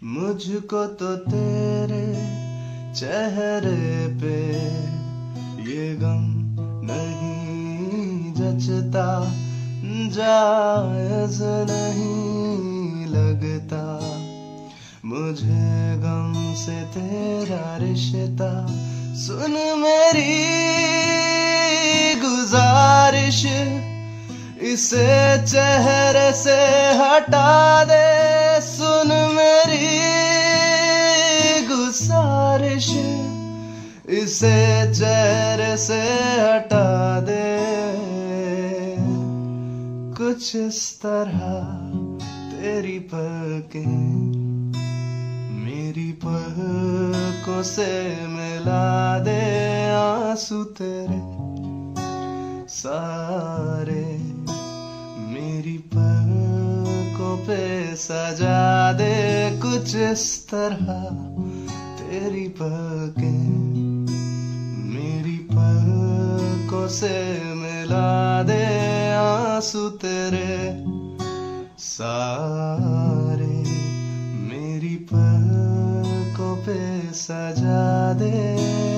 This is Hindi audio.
मुझको तो तेरे चेहरे पे ये गम नहीं जचता, जायज नहीं लगता। मुझे गम से तेरा रिश्ता, सुन मेरी गुजारिश, इसे चेहरे से हटा दे। सुन मेरी गुजारिश, इसे चेहरे से हटा दे। कुछ इस तरह तेरी पलकें मेरी पलकों से मिला दे। आंसू तेरे सारे मेरी पलकों पे सजा दे। कुछ इस तरह तेरी पलकें मेरी पलकों से मिला दे। आंसू तेरे सारे मेरी पलकों पे सजा दे।